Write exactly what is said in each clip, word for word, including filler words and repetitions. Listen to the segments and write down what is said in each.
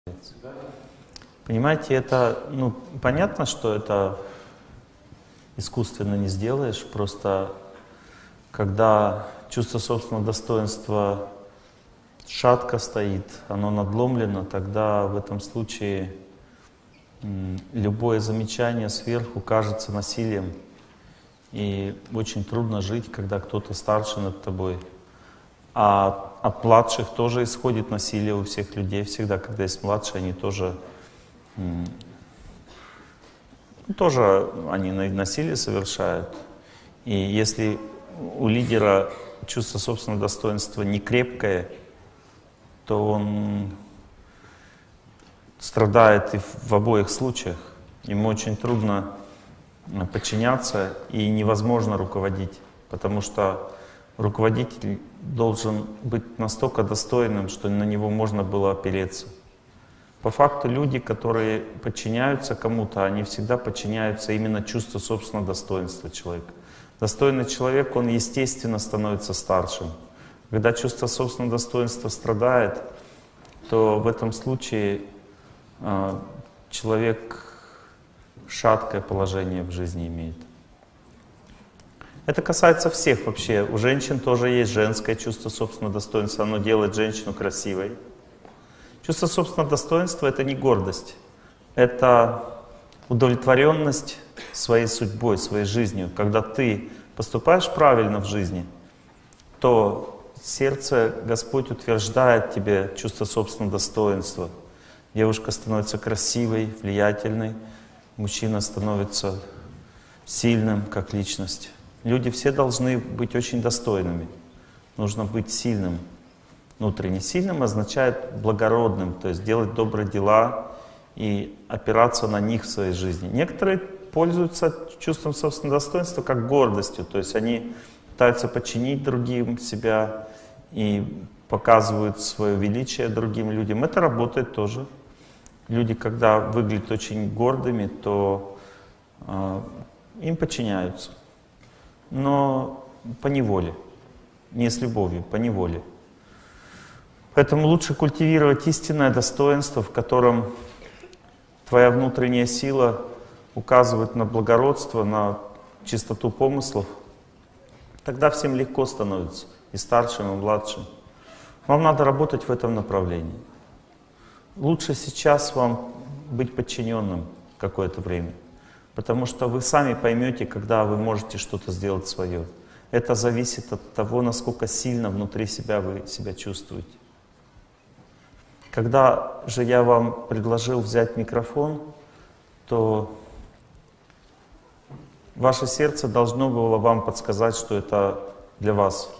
Понимаете, это, ну, понятно, что это искусственно не сделаешь, просто когда чувство собственного достоинства шатко стоит, оно надломлено, тогда в этом случае любое замечание сверху кажется насилием. И очень трудно жить, когда кто-то старше над тобой. А от младших тоже исходит насилие у всех людей. Всегда, когда есть младшие, они тоже, тоже они насилие совершают. И если у лидера чувство собственного достоинства не крепкое, то он страдает и в обоих случаях. Ему очень трудно подчиняться и невозможно руководить, потому что руководитель должен быть настолько достойным, что на него можно было опереться. По факту люди, которые подчиняются кому-то, они всегда подчиняются именно чувству собственного достоинства человека. Достойный человек, он естественно становится старшим. Когда чувство собственного достоинства страдает, то в этом случае э, человек шаткое положение в жизни имеет. Это касается всех вообще. У женщин тоже есть женское чувство собственного достоинства. Оно делает женщину красивой. Чувство собственного достоинства — это не гордость. Это удовлетворенность своей судьбой, своей жизнью. Когда ты поступаешь правильно в жизни, то сердце Господь утверждает тебе чувство собственного достоинства. Девушка становится красивой, влиятельной. Мужчина становится сильным как личность. Люди все должны быть очень достойными. Нужно быть сильным. Внутренне сильным означает благородным, то есть делать добрые дела и опираться на них в своей жизни. Некоторые пользуются чувством собственного достоинства как гордостью, то есть они пытаются подчинить другим себя и показывают свое величие другим людям. Это работает тоже. Люди, когда выглядят очень гордыми, то э, им подчиняются. Но по неволе, не с любовью, по неволе. Поэтому лучше культивировать истинное достоинство, в котором твоя внутренняя сила указывает на благородство, на чистоту помыслов. Тогда всем легко становится, и старшим, и младшим. Вам надо работать в этом направлении. Лучше сейчас вам быть подчиненным какое-то время, потому что вы сами поймете, когда вы можете что-то сделать свое. Это зависит от того, насколько сильно внутри себя вы себя чувствуете. Когда же я вам предложил взять микрофон, то ваше сердце должно было вам подсказать, что это для вас.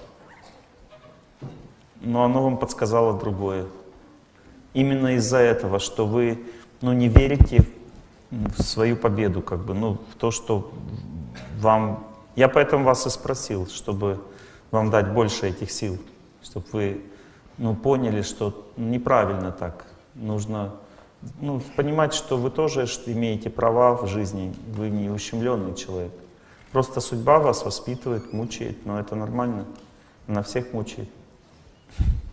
Но оно вам подсказало другое. Именно из-за этого, что вы, ну, не верите в свою победу, как бы, ну, в то, что вам... Я поэтому вас и спросил, чтобы вам дать больше этих сил, чтобы вы, ну, поняли, что неправильно так. Нужно, ну, понимать, что вы тоже имеете права в жизни, вы не ущемленный человек. Просто судьба вас воспитывает, мучает, но это нормально. Она всех мучает.